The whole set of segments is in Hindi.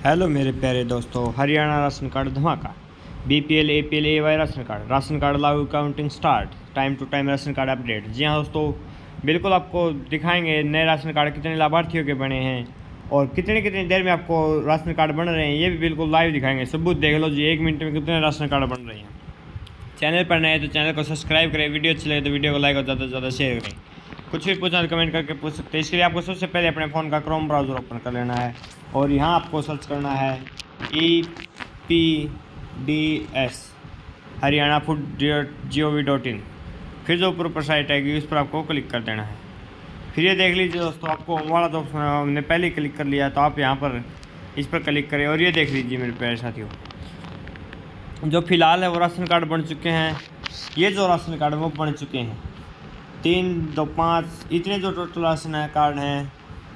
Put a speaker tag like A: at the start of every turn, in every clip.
A: हेलो मेरे प्यारे दोस्तों, हरियाणा राशन कार्ड धमाका। BPL, APL, AY ration card लागू, counting start, time to time ration card update. जी हाँ दोस्तों, बिल्कुल आपको दिखाएंगे नए राशन कार्ड कितने लाभार्थियों के बने हैं और कितनी देर में आपको राशन कार्ड बन रहे हैं, ये भी बिल्कुल लाइव दिखाएंगे। सबूत देख लो जी, 1 मिनट में कितने राशन कार्ड बन रहे हैं। चैनल पर नए तो चैनल को सब्सक्राइब करें, वीडियो अच्छी लगे तो वीडियो को लाइक और ज़्यादा से ज़्यादा शेयर करें। कुछ भी पूछना तो कमेंट करके पूछ सकते हैं। इसके लिए आपको सबसे पहले अपने फ़ोन का क्रोम ब्राउज़र ओपन कर लेना है और यहाँ आपको सर्च करना है EPDS हरियाणा food.gov.in। फिर जो ऊपर साइट आएगी उस पर आपको क्लिक कर देना है। फिर ये देख लीजिए दोस्तों, आपको होम वाला तो हमने पहले क्लिक कर लिया, तो आप यहाँ पर इस पर क्लिक करें और ये देख लीजिए मेरे प्यारे साथियों, जो फिलहाल है वो राशन कार्ड बन चुके हैं। ये जो राशन कार्ड वो बन चुके हैं 3, 2, 5 इतने जो टोटल राशन कार्ड हैं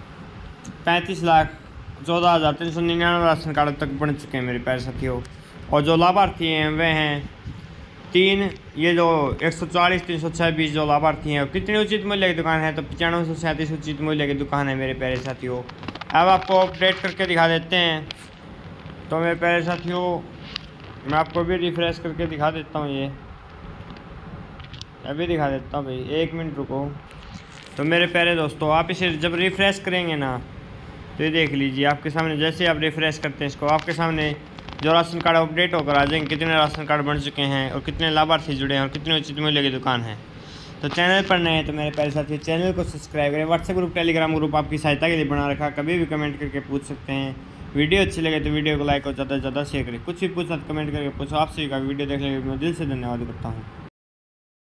A: 35,14,399 राशन कार्ड तक बन चुके हैं मेरे प्यारे साथियों। और जो लाभार्थी हैं वे हैं 3, ये जो 140,326 जो लाभार्थी हैं। और कितनी उचित मूल्य की दुकान है तो 9537 उचित मूल्य की दुकान है मेरे प्यारे साथियों। अब आपको अपडेट करके दिखा देते हैं। तो मेरे प्यारे साथियों, मैं आपको भी रिफ्रेश करके दिखा देता हूँ। ये अभी दिखा देता हूँ भाई, 1 मिनट रुको। तो मेरे प्यारे दोस्तों, आप इसे जब रिफ़्रेश करेंगे ना तो ये देख लीजिए आपके सामने, जैसे आप रिफ़्रेश करते हैं इसको, आपके सामने जो राशन कार्ड अपडेट होकर आ जाएंगे, कितने राशन कार्ड बन चुके हैं और कितने लाभार्थी जुड़े हैं और कितने उचित मूल्य की दुकान है। तो चैनल पर नए हैं तो मेरे प्यारे साथी चैनल को सब्सक्राइब करें। व्हाट्सएप ग्रुप, टेलीग्राम ग्रुप आपकी सहायता के लिए बना रखा, कभी भी कमेंट करके पूछ सकते हैं। वीडियो अच्छी लगे तो वीडियो को लाइक और ज़्यादा से ज़्यादा शेयर करें। कुछ भी पूछना तो कमेंट करके पूछो। आपसे का वीडियो देखने के लिए मैं दिल से धन्यवाद करता हूँ।